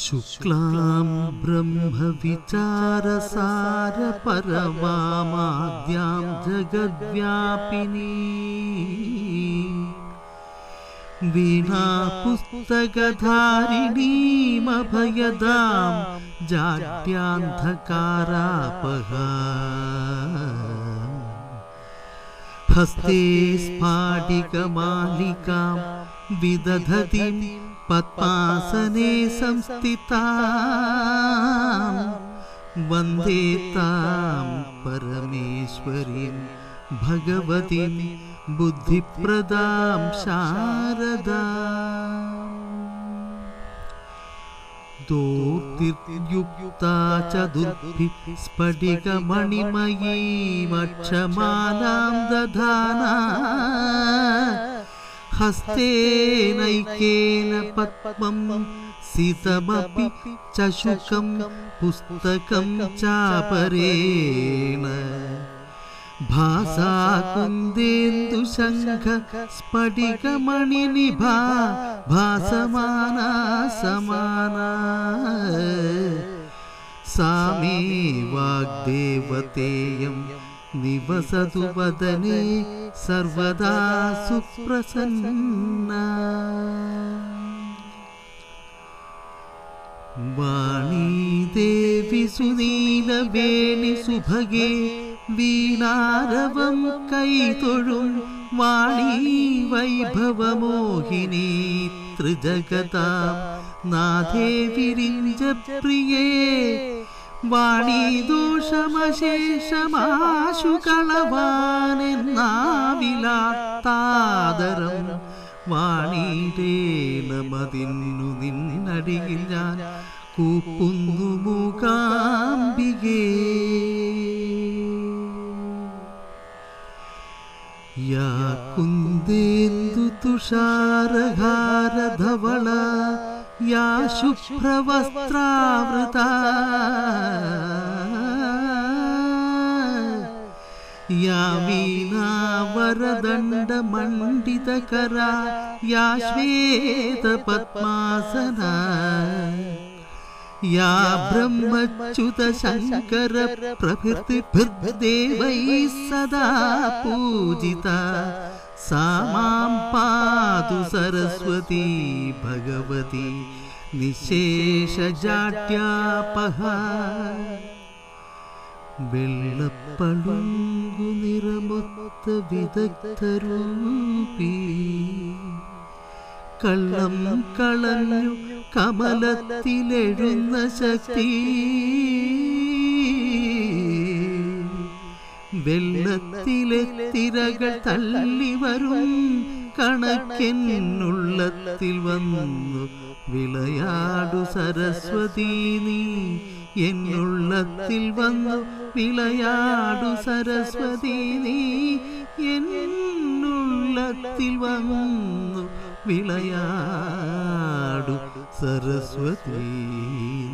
शुक्लां ब्रह्मविचारसार परमाद्यां जगद्व्यापिनी वीणा पुस्तकधारिणीमभयदां जाड्यान्धकारापहा हस्ते स्फाटिकमालिकां विदधतीं पद्मासने संस्थितां वन्दे तां परमेश्वरीं भगवतीं बुद्धिप्रदां शारदाम् दोर्तिर्युक्ता चतुर्भिः स्फटिकमणिमयीमक्षमालां दधाना हस्तेनैकेन पद्मं सितमपि चषुकं पुस्तकं चापरेण भासा कुन्देन्दुशङ्ख स्फटिकमणिनिभा भासमाना समाना सा मे वाग्देवतेयं निवसतु वदने सर्वदा सुप्रसन्ना वाणी देवी सुनीलवेणि सुभगे वीणारवं कैतोळुं वाणी वैभवमोहिनी त्रिजगतां नाथे विरिञ्जप्रिये वाणी दोषमशेषमाशु കളവാനെന്നാവിലാത്താദരം വാണിയിടേണമതിന്നു നിന്നടിയിൽ ഞാൻ കൂപ്പുന്നു മൂകാംബികേ യാ കുന്ദേന്ദു തുഷാരഹാരധവള या शुभ्रवस्त्रावृता या वीणावरदण्डमण्डितकरा या श्वेतपद्मासना या ब्रह्मच्युतशङ्करप्रभृतिभिर्देवैः सदा पूजिता सा मां पातु सरस्वती भगवती निशेषजाड्यापहा വെള്ളപ്പളുങ്കു നിറമൊത്ത വിദഗ്ധരൂപി കള്ളം കളഞ്ഞു കമലത്തിലെഴുന്ന ശക്തി വെള്ളത്തിലെ തിരകൾ തള്ളി വരും കണക്കെന്നുള്ളത്തിൽ വന്നു വിളയാടു സരസ്വതി നീ എന്നുള്ളത്തിൽ വന്നു വിളയാടു സരസ്വതി നീ എന്നുള്ളത്തിൽ വന്നു വിളയാടു സരസ്വതി